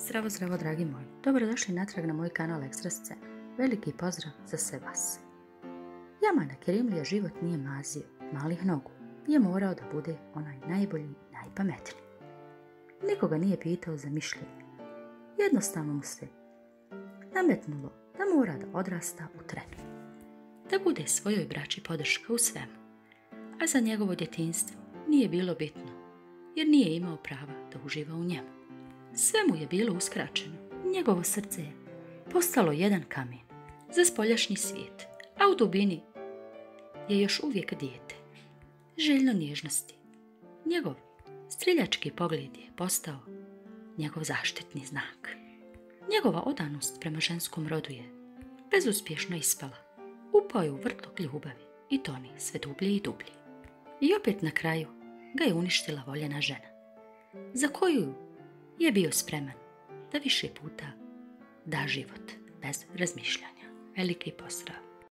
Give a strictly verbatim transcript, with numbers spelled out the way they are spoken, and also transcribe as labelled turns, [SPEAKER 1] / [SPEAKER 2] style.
[SPEAKER 1] Zdravo, zdravo, dragi moji. Dobrodošli natrag na moj kanal Ekstra Scena. Veliki pozdrav za sve vas. Jamana Kerimlija život nije mazio, malih nogu. Je morao da bude onaj najbolji, najpametniji. Nikoga nije pitao za mišljenje. Jednostavno mu se nametnulo da mora da odrasta u trenu. Da bude svojoj braći podrška u svemu. A za njegovo djetinjstvo nije bilo bitno, jer nije imao prava da uživa u njemu. Sve mu je bilo uskraćeno. Njegovo srce je postalo jedan kamen za spoljašnji svijet, a u dubini je još uvijek dijete, željno nježnosti. Njegov streljački pogled je postao njegov zaštitni znak. Njegova odanost prema ženskom rodu je bezuspješno ispala. Upao je u vrtlog ljubavi i toni sve dublje i dublje. I opet na kraju ga je uništila voljena žena, za koju je bio spreman da više puta da život bez razmišljanja. Veliki pozdrav!